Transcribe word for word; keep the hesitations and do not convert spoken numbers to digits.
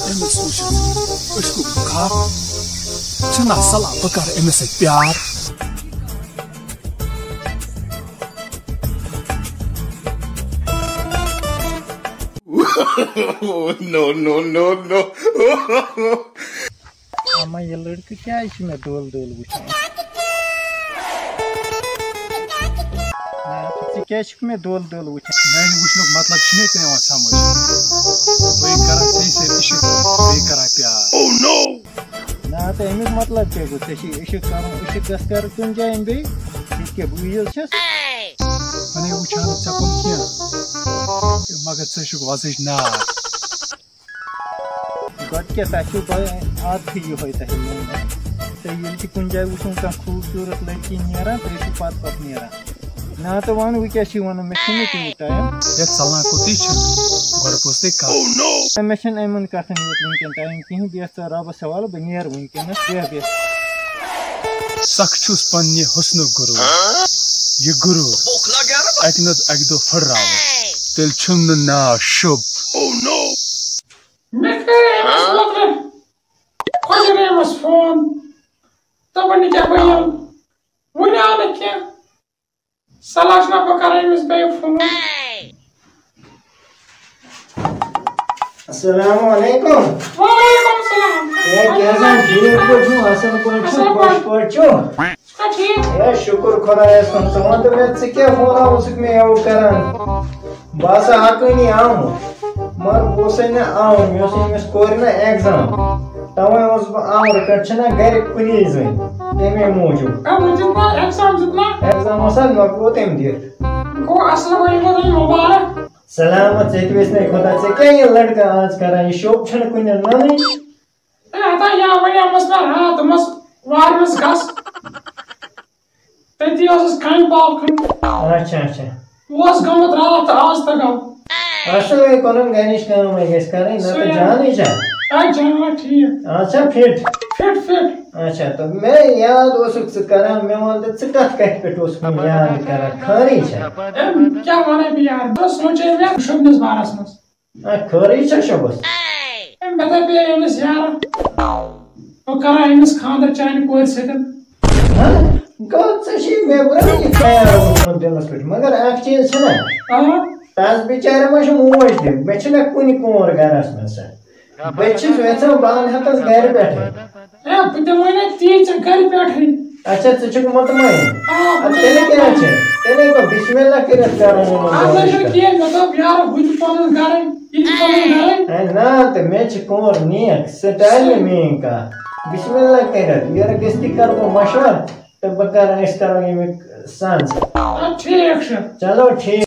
أمس وشت أشكو بخار شنا صلاة بكر أمس بيار No no no no Ama ये लड़की क्या इसमें डोल डोल बुझा क्या इसमें डोल डोल बुझा मैं वुचनुक मतलब छने ते यवान समझ वही करा सही से इश्क वही करा प्यार Oh no ना तो एमिक मतलब क्या गुस्से शी इश्क करो इश्क दस कर कुन जाएं बे इसके बुइल छस अने वुचान चपन किया मगर से शुक वाजिश ना गट के ताशु पर आद थी यो होता है तो ये की कुन जाए उसों का खूबसूरत लड़की नियरा तो इस पात पात नियरा ना तो वन वी क्या शी वन मशीन की टाइम एक सालना को तीच गड़ पोस्ते का Oh no मशीन एमन करते नहीं होते उनके टाइम कहीं भी ऐसा राब सवाल बनियर उनके ना क्या भी सक्चुस पन्ने हुस्न गुरु ये गुरु अकनद अकदो फड़राव तेल छुमन ना शुभ Oh no Mekayımız bakın. Kocanayımız fon. Tabanı yapayım. Bu ne anı ki? Salaşına bakarayımız bey fon. अस्सलाम वालेकुम Aleyküm selam. ये कैसा ठीक कुछ हसन को छु खुश पड़चो Kaçayım. ये शुक्र खुदाया सुन तो तो मैं से क्या फोन उसक में आओ करन बस आकनी आऊं मर बोसे ने आऊं मैं से में स्कोर ना एग्जाम तवे उस आऊं रखना घर कुनी जइन तेमे मौजूद अब जितना एग्जाम जितना. एग्जाम असल न को तेम दिर Go asıl koyun koyun mübarek. सलामत से इसने खुदा से क्या ये लड़का आज करा ये शोक छन कुन नानी E hata ya vaya maslar ha tumas varmış gas. Petiyoruz kan balkın. अच्छा अच्छा Was gamut rahat az tagav. असल में कोनम गैनिश काम में गेस करे ना तो जान ही जा Ay canına ठीक. अच्छा फिट Fit fit. अच्छा तो मैं याद ओसुक से करा मैं वांटे चिकट कट पे टोस में याद करा खरी छा Em क्या माने भी यार बस सोचे मैं शुभनिस बारस मस. आ खरी छा शबस Em bete भी एनिस यार. तो करा एनिस खानदर चाइन कोई सेकंड. हां गॉड से शी मैं बुरा नहीं खाया हूं दिलस पे मगर एक चीज है ना हाँ. तास बेचारे मश मोज दे बेचना कुनी कोर गरस में से बेचिस वैसा बान हतस घर बैठे ए पिते मने तीन चक्कर बैठे. अच्छा तो चुक मत मैं हाँ. अब तेरे क्या है तेरे को बिस्मिल्लाह के रख कर आपने जो किया मतलब यार बुझ पालन करें. इन पालन करें. ना तो मैच कोर नियक स्टाइल में का बिस्मिल्लाह के रख यार किस्ती कर को मशवर तो बकर इस तरह में सांस ठीक है. चलो ठीक